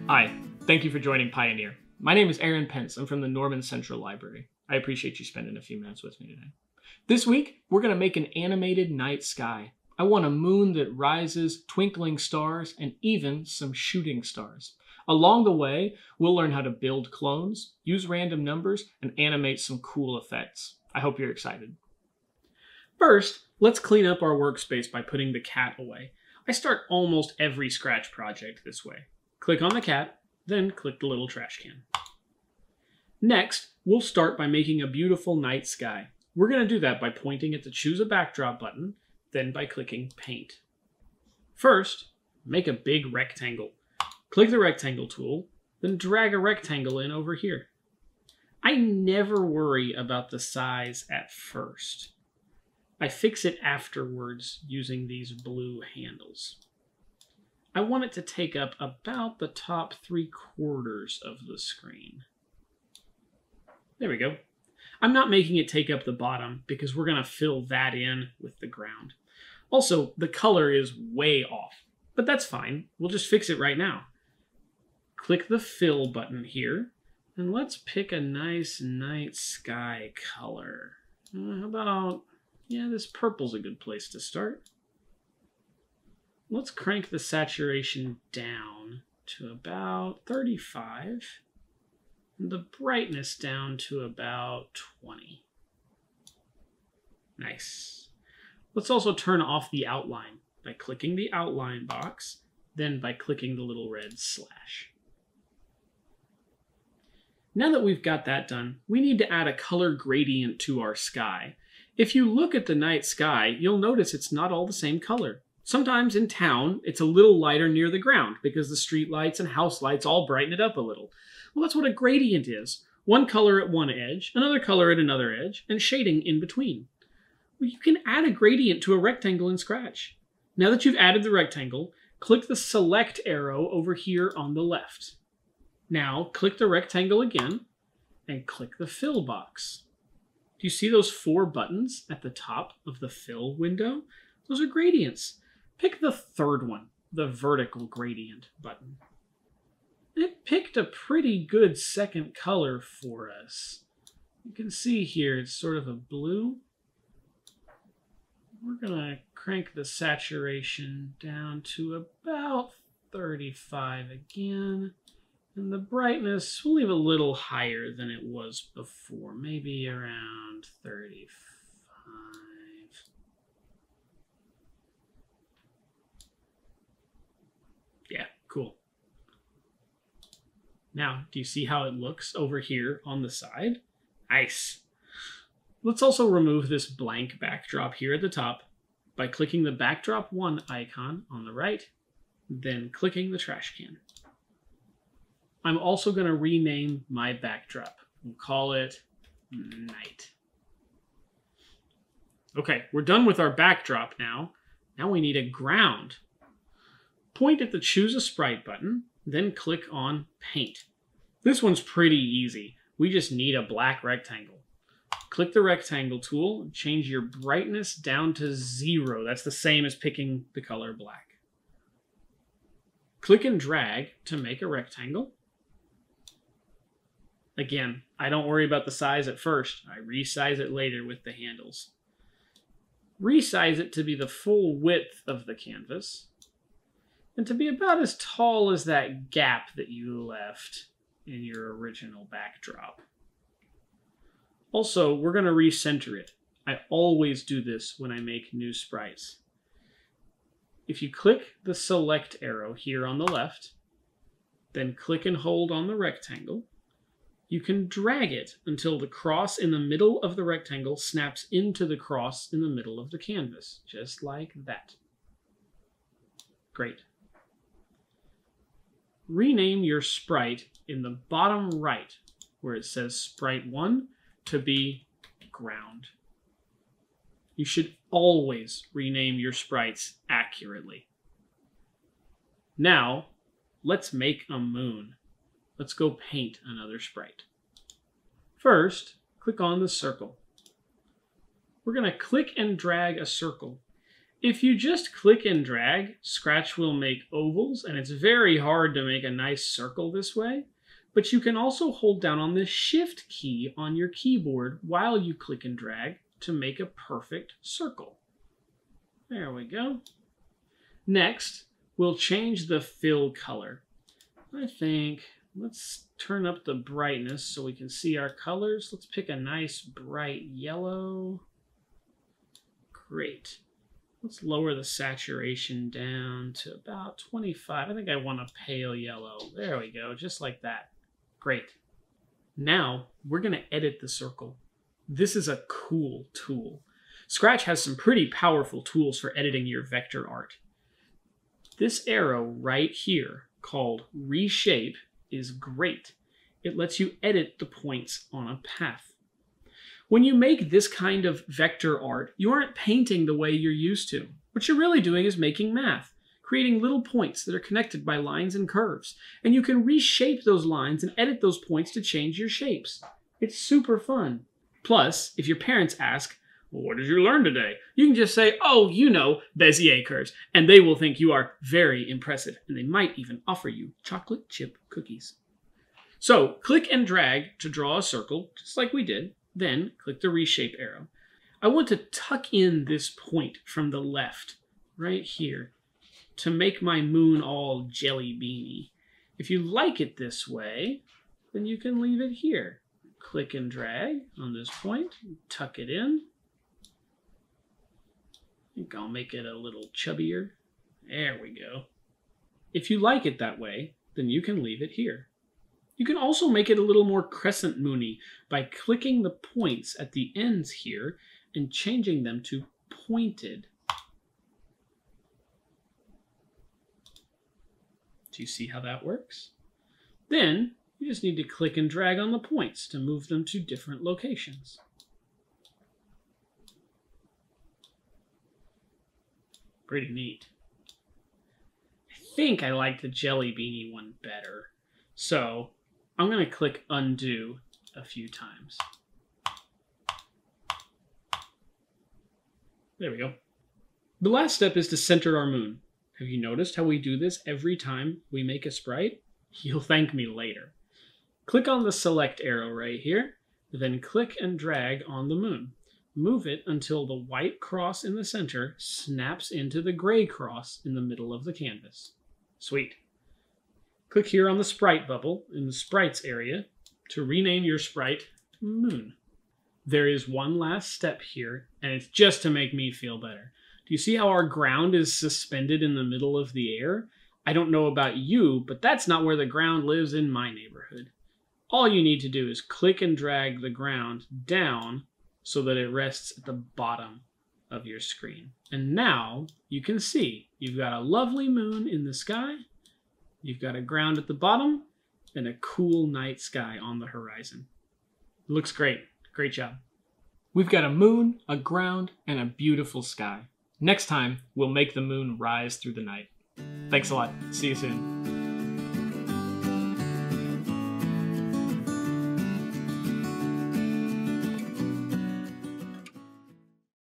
Hi, thank you for joining Pioneer. My name is Aaron Pence. I'm from the Norman Central Library. I appreciate you spending a few minutes with me today. This week, we're going to make an animated night sky. I want a moon that rises, twinkling stars, and even some shooting stars. Along the way, we'll learn how to build clones, use random numbers, and animate some cool effects. I hope you're excited. First, let's clean up our workspace by putting the cat away. I start almost every Scratch project this way. Click on the cat, then click the little trash can. Next, we'll start by making a beautiful night sky. We're going to do that by pointing at the Choose a Backdrop button, then by clicking Paint. First, make a big rectangle. Click the Rectangle tool, then drag a rectangle in over here. I never worry about the size at first. I fix it afterwards using these blue handles. I want it to take up about the top 3/4 of the screen. There we go. I'm not making it take up the bottom because we're going to fill that in with the ground. Also, the color is way off, but that's fine. We'll just fix it right now. Click the Fill button here, and let's pick a nice night sky color. How about, this purple's a good place to start. Let's crank the saturation down to about 35. And the brightness down to about 20. Nice. Let's also turn off the outline by clicking the outline box, then by clicking the little red slash. Now that we've got that done, we need to add a color gradient to our sky. If you look at the night sky, you'll notice it's not all the same color. Sometimes in town, it's a little lighter near the ground because the street lights and house lights all brighten it up a little. Well, that's what a gradient is. One color at one edge, another color at another edge, and shading in between. Well, you can add a gradient to a rectangle in Scratch. Now that you've added the rectangle, click the Select arrow over here on the left. Now, click the rectangle again, and click the Fill box. Do you see those 4 buttons at the top of the Fill window? Those are gradients. Pick the third one, the vertical gradient button. It picked a pretty good second color for us. You can see here it's sort of a blue. We're going to crank the saturation down to about 35 again. And the brightness, we'll leave a little higher than it was before, maybe around 35. Yeah, cool. Now, do you see how it looks over here on the side? Nice. Let's also remove this blank backdrop here at the top by clicking the Backdrop 1 icon on the right, then clicking the trash can. I'm also going to rename my backdrop. We'll call it Night. Okay, we're done with our backdrop now. Now we need a ground. Point at the Choose a Sprite button, then click on Paint. This one's pretty easy. We just need a black rectangle. Click the Rectangle tool, and change your brightness down to 0. That's the same as picking the color black. Click and drag to make a rectangle. Again, I don't worry about the size at first. I resize it later with the handles. Resize it to be the full width of the canvas, and to be about as tall as that gap that you left in your original backdrop. Also, we're going to recenter it. I always do this when I make new sprites. If you click the Select arrow here on the left, then click and hold on the rectangle, you can drag it until the cross in the middle of the rectangle snaps into the cross in the middle of the canvas, just like that. Great. Rename your sprite in the bottom right, where it says Sprite 1, to be Ground. You should always rename your sprites accurately. Now, let's make a moon. Let's go paint another sprite. First, click on the circle. We're going to click and drag a circle. If you just click and drag, Scratch will make ovals, and it's very hard to make a nice circle this way. But you can also hold down on the Shift key on your keyboard while you click and drag to make a perfect circle. There we go. Next, we'll change the fill color. I think, let's turn up the brightness so we can see our colors. Let's pick a nice bright yellow. Great. Let's lower the saturation down to about 25. I think I want a pale yellow. There we go, just like that. Great. Now, we're going to edit the circle. This is a cool tool. Scratch has some pretty powerful tools for editing your vector art. This arrow right here, called Reshape, is great. It lets you edit the points on a path. When you make this kind of vector art, you aren't painting the way you're used to. What you're really doing is making math, creating little points that are connected by lines and curves. And you can reshape those lines and edit those points to change your shapes. It's super fun. Plus, if your parents ask, well, what did you learn today? You can just say, oh, you know, Bezier curves, and they will think you are very impressive, and they might even offer you chocolate chip cookies. So, click and drag to draw a circle, just like we did. Then, click the reshape arrow. I want to tuck in this point from the left, right here, to make my moon all jelly beany. If you like it this way, then you can leave it here. Click and drag on this point, tuck it in. I think I'll make it a little chubbier. There we go. If you like it that way, then you can leave it here. You can also make it a little more crescent moony by clicking the points at the ends here and changing them to pointed. Do you see how that works? Then you just need to click and drag on the points to move them to different locations. Pretty neat. I think I like the jelly beanie one better. So I'm going to click undo a few times. There we go. The last step is to center our moon. Have you noticed how we do this every time we make a sprite? You'll thank me later. Click on the select arrow right here, then click and drag on the moon. Move it until the white cross in the center snaps into the gray cross in the middle of the canvas. Sweet. Click here on the sprite bubble in the sprites area to rename your sprite Moon. There is one last step here, and it's just to make me feel better. Do you see how our ground is suspended in the middle of the air? I don't know about you, but that's not where the ground lives in my neighborhood. All you need to do is click and drag the ground down so that it rests at the bottom of your screen. And now you can see you've got a lovely moon in the sky, you've got a ground at the bottom, and a cool night sky on the horizon. It looks great. Great job. We've got a moon, a ground, and a beautiful sky. Next time, we'll make the moon rise through the night. Thanks a lot. See you soon.